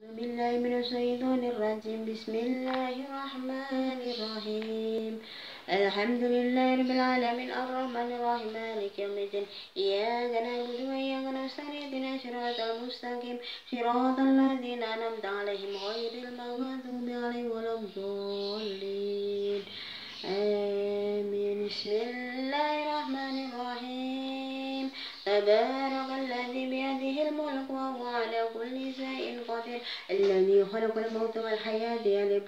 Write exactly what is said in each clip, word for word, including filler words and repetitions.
بالله من الشيطان الرجيم. بسم الله الرحمن الرحيم. الحمد لله رب العالمين الرحمن الرحيم مالك يوم الدين. إياك نعبد وإياك نستعين اهدنا الصراط المستقيم صراط الذين أنعمت عليهم غير المغضوب عليهم ولا الضالين آمين. بسم الله الرحمن الرحيم. تبارك الذي بيده الملك وهو على كل شيء قدير. الذي خلق الموت والحياة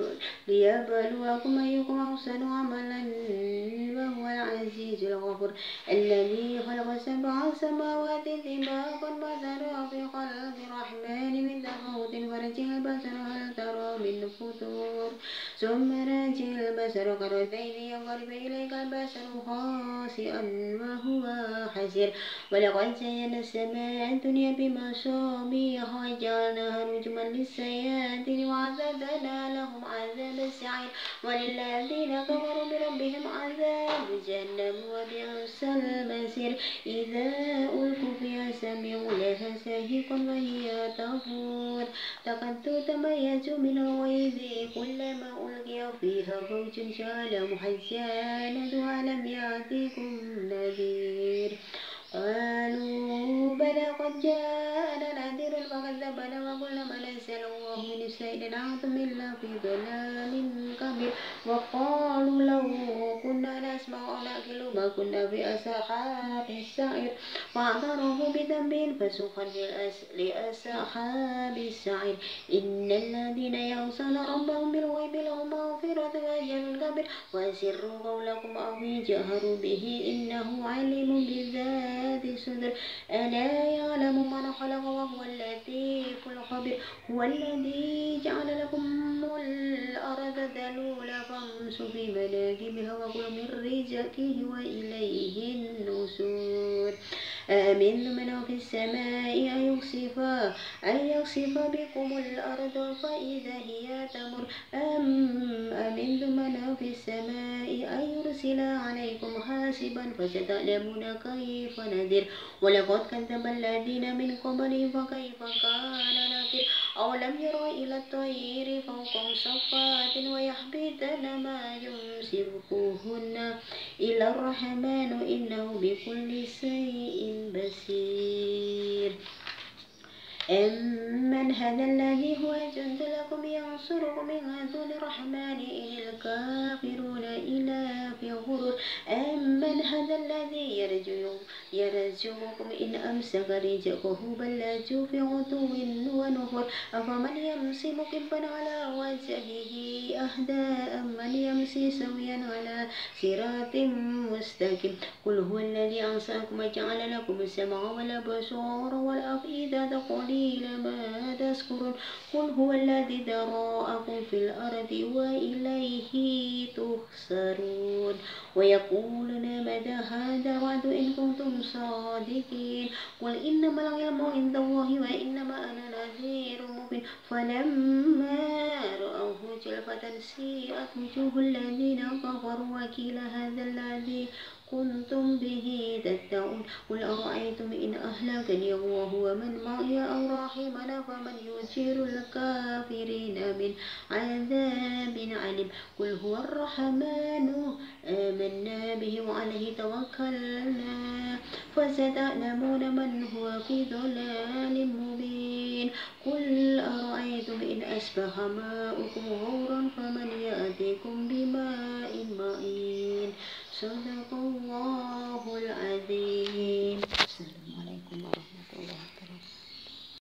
ليبلوكم أيكم أحسن عملا وهو العزيز الغفور. الذي خلق سبع سماوات طباقا ما ترى في خلق الرحمن من تفاوت فرجع البصر هل ترى من فطور ثم راجع البصر كرتين ينقلب إليك البصر خاسئا وهو حسير. ولقد زينا السماء الدنيا بمصابيح وجعلناها رجما للشياطين وأعتدنا لهم عذاب السعير. وللذين كفروا بربهم عذاب جهنم وبئس المصير. إذا ألقوا فيها سمعوا لها شهيقا وهي تفور تكاد تميز من الغيظ كلما ألقي فيها فوج سألهم خزنتها ألم يأتكم نذير قالوا بلى قد جاءنا نذير فكذبنا وقلنا ما نزل الله من شيء أنتم إلا في ضلال كبير. وقالوا لو كنا نسمع أو نعقل ما كنا في أصحاب السعير فاعترفوا بذنبهم فسوقا لأصحاب السعير. إن الذين يخشون ربهم بالغيب لهم مغفرة وأجر كبير. وأسروا قولكم أو جهروا به إنه عليم بذات الصدور. ألا يعلم من خلق وهو اللطيف الخبير. هو الذي جعل لكم الأرض ذلولا فامشوا في مناكبها وكلوا من رزقه وإليه النشور. أأمنتم من في السماء أن يخسف أن يخسف بكم الأرض فإذا هي تمر أم أمنتم من في السماء أن يرسل عليكم حاسبا فستعلمون كيف نذير. ولقد كذب الذين من قبلهم فكيف كان نكير. أولم يروا إلى الطير فوقهم صفات ويحبطن ما يمسكوهن إلى الرحمن إنه بكل شيء بصير. أمن هذا الذي هو جند لكم ينصركم من دون الرحمن إن الكافرون إلا في غرور. أمن هذا الذي يرزقكم إن أمسك رزقه بل لجوا في عتو ونفور. أفمن يمشي مكبا على وجهه أهدى أمن يمشي سويا على صراط مستقيم. قل هو الذي أنشأكم وجعل لكم السمع والأبصار والأفئدة قليلا ما تشكرون. قل هو الذي ذرأكم في الأرض وإليه تحشرون. ويقولون متى هذا الوعد إن كنتم صادقين. قل إنما العلم عند الله وإنما أنا نذير مبين. فلما رأوه زلفة سيئت وجوه الذين كفروا وقيل هذا الذي كنتم به تدعون. قل أرأيتم إن أهلكني الله ومن معي أو رحمنا فمن يجير الكافرين من عذاب عليم. قل هو الرحمن آمنا به وعليه توكلنا فستعلمون من هو في ضلال مبين. قل أرأيتم إن أصبح ماؤكم غورا فمن يأتيكم بماء معين. صدق